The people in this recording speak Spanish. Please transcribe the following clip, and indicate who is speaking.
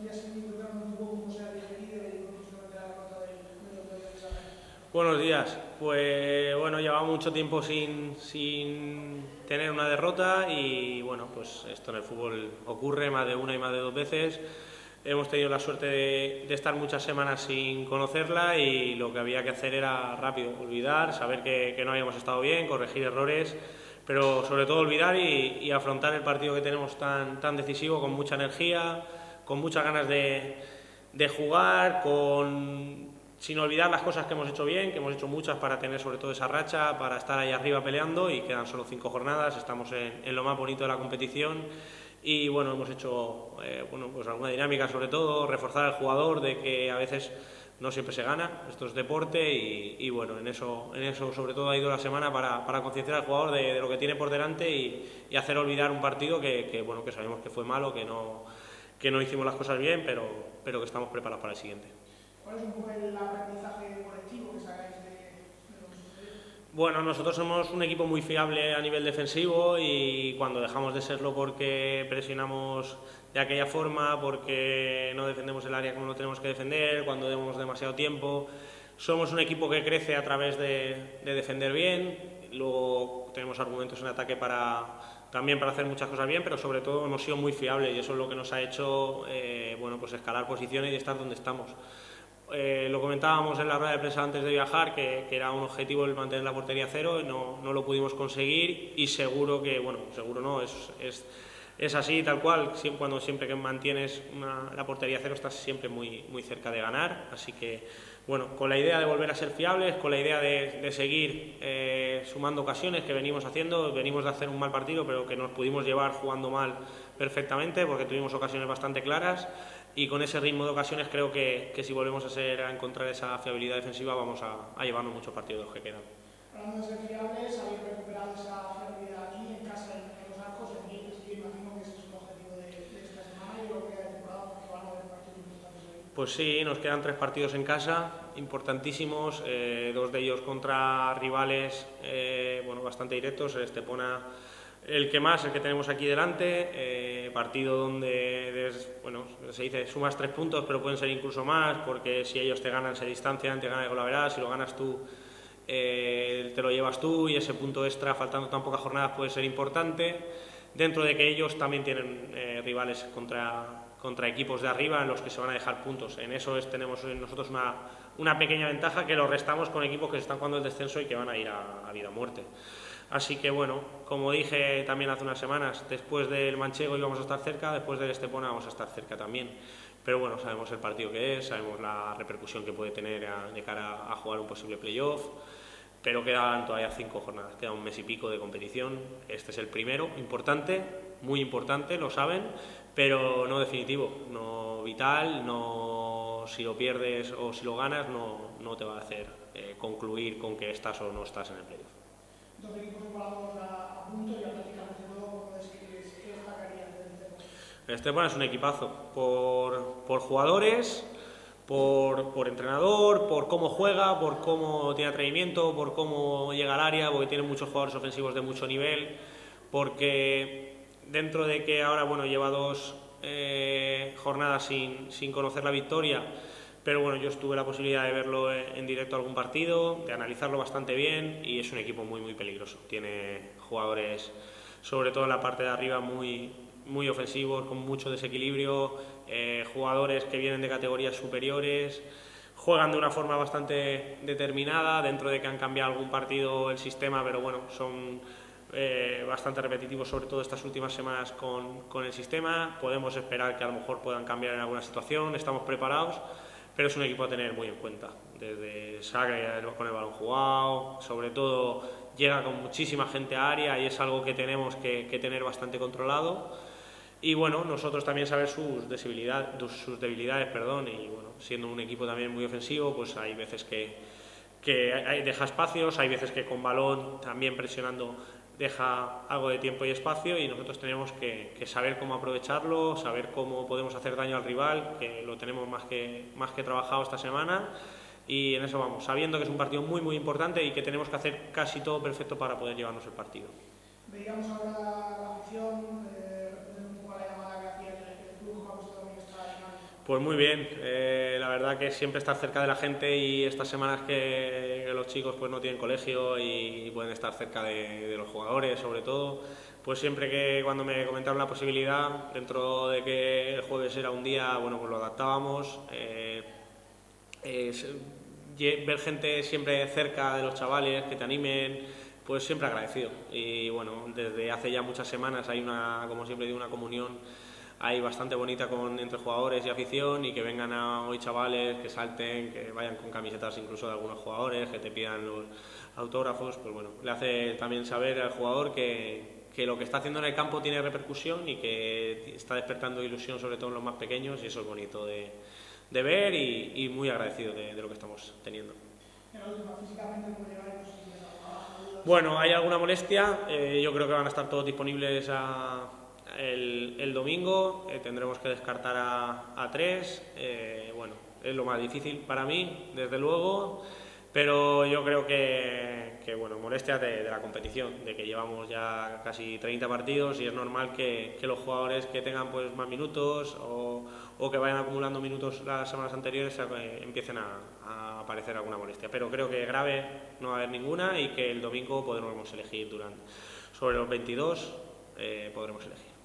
Speaker 1: Buenos días. Pues bueno, llevamos mucho tiempo sin tener una derrota y bueno, pues esto en el fútbol ocurre más de una y más de dos veces. Hemos tenido la suerte de estar muchas semanas sin conocerla y lo que había que hacer era rápido, olvidar, saber que no habíamos estado bien, corregir errores, pero sobre todo olvidar y afrontar el partido que tenemos tan decisivo, con mucha energía, con muchas ganas de jugar, sin olvidar las cosas que hemos hecho bien, que hemos hecho muchas para tener sobre todo esa racha, para estar ahí arriba peleando, y quedan solo 5 jornadas, estamos en lo más bonito de la competición y bueno, hemos hecho pues alguna dinámica, sobre todo reforzar al jugador de que a veces no siempre se gana, esto es deporte y bueno, en eso sobre todo ha ido la semana para concienciar al jugador de lo que tiene por delante y hacer olvidar un partido que bueno, que sabemos que fue malo, que no hicimos las cosas bien, pero que estamos preparados para el siguiente.
Speaker 2: ¿Cuál es un poco el aprendizaje colectivo que sacáis de lo que sucedió?
Speaker 1: Bueno, nosotros somos un equipo muy fiable a nivel defensivo y cuando dejamos de serlo porque presionamos de aquella forma, porque no defendemos el área como lo tenemos que defender, cuando demos demasiado tiempo, somos un equipo que crece a través de defender bien, luego tenemos argumentos en ataque también para hacer muchas cosas bien, pero sobre todo hemos sido muy fiables y eso es lo que nos ha hecho bueno, pues escalar posiciones y estar donde estamos. Lo comentábamos en la rueda de prensa antes de viajar, que era un objetivo el mantener la portería cero, no lo pudimos conseguir y seguro que, bueno, seguro no, es así, tal cual, siempre que mantienes la portería cero estás siempre muy cerca de ganar, así que, bueno, con la idea de volver a ser fiables, con la idea de seguir sumando ocasiones que venimos haciendo, venimos de hacer un mal partido, pero que nos pudimos llevar jugando mal perfectamente, porque tuvimos ocasiones bastante claras, y con ese ritmo de ocasiones creo que si volvemos a encontrar esa fiabilidad defensiva vamos a llevarnos muchos partidos de los que quedan.
Speaker 2: Hablando de ser fiables, habéis recuperado esa fiabilidad aquí en casa, en los arcos, que imagino que ese es un objetivo de esta semana y lo que queda de temporada, porque van a haber partidos importantes hoy.
Speaker 1: Pues sí, nos quedan 3 partidos en casa, importantísimos, 2 de ellos contra rivales bueno, bastante directos, el Estepona el que tenemos aquí delante, partido donde bueno, se dice sumas 3 puntos, pero pueden ser incluso más, porque si ellos te ganan se distancian, te ganan el golaveras, si lo ganas tú te lo llevas tú y ese punto extra faltando tan pocas jornadas puede ser importante, dentro de que ellos también tienen rivales contra equipos de arriba en los que se van a dejar puntos. En eso tenemos nosotros una pequeña ventaja que lo restamos con equipos que se están jugando el descenso y que van a ir a vida o muerte. Así que bueno, como dije también hace unas semanas, después del Manchego íbamos a estar cerca, después del Estepona vamos a estar cerca también. Pero bueno, sabemos el partido que es, sabemos la repercusión que puede tener de cara a jugar un posible playoff, pero quedan todavía 5 jornadas, queda un mes y pico de competición. Este es el primero, importante, muy importante, lo saben, pero no definitivo, no vital, no si lo pierdes o si lo ganas no te va a hacer concluir con que estás o no estás en el playoff.
Speaker 2: Dos equipos igualados a punto y prácticamente todo, ¿cómo describes? ¿Qué destacarías del Estepona?
Speaker 1: El Estepona es un equipazo, por jugadores, por entrenador, por cómo juega, por cómo tiene atrevimiento, por cómo llega al área, porque tiene muchos jugadores ofensivos de mucho nivel, porque dentro de que ahora bueno, lleva 2 jornadas sin conocer la victoria, pero bueno, yo tuve la posibilidad de verlo en directo algún partido, de analizarlo bastante bien y es un equipo muy peligroso. Tiene jugadores, sobre todo en la parte de arriba, muy ofensivos, con mucho desequilibrio, jugadores que vienen de categorías superiores, juegan de una forma bastante determinada, dentro de que han cambiado algún partido el sistema, pero bueno, son bastante repetitivos, sobre todo estas últimas semanas con el sistema. Podemos esperar que a lo mejor puedan cambiar en alguna situación, estamos preparados, pero es un equipo a tener muy en cuenta, desde saque con el balón jugado, sobre todo llega con muchísima gente a área y es algo que tenemos que tener bastante controlado. Y bueno, nosotros también saber sus debilidades, y bueno, siendo un equipo también muy ofensivo, pues hay veces que deja espacios, hay veces que con balón también presionando deja algo de tiempo y espacio y nosotros tenemos que saber cómo aprovecharlo, saber cómo podemos hacer daño al rival, que lo tenemos más que trabajado esta semana y en eso vamos, sabiendo que es un partido muy importante y que tenemos que hacer casi todo perfecto para poder llevarnos el partido.
Speaker 2: Veíamos ahora la afición, respondiendo un poco a la llamada que hacía el club, ¿cómo ha gustado también esta dinámica?
Speaker 1: Pues muy bien, la verdad que siempre estar cerca de la gente y estas semanas que los chicos pues no tienen colegio y pueden estar cerca de los jugadores sobre todo, pues siempre que cuando me comentaron la posibilidad, dentro de que el jueves era un día, bueno, pues lo adaptábamos. Ver gente siempre cerca de los chavales, que te animen, pues siempre agradecido. Y bueno, desde hace ya muchas semanas hay una, como siempre digo, una comunión ahí bastante bonita entre jugadores y afición, y que vengan hoy chavales, que salten, que vayan con camisetas incluso de algunos jugadores, que te pidan los autógrafos, pues bueno, le hace también saber al jugador que lo que está haciendo en el campo tiene repercusión y que está despertando ilusión sobre todo en los más pequeños, y eso es bonito de ver y muy agradecido de lo que estamos teniendo. Bueno, hay alguna molestia, yo creo que van a estar todos disponibles el domingo, tendremos que descartar a 3, bueno, es lo más difícil para mí, desde luego, pero yo creo que bueno, molestias de la competición, de que llevamos ya casi 30 partidos y es normal que los jugadores que tengan pues más minutos o que vayan acumulando minutos las semanas anteriores empiecen a aparecer alguna molestia, pero creo que grave no va a haber ninguna y que el domingo podremos elegir sobre los 22 podremos elegir.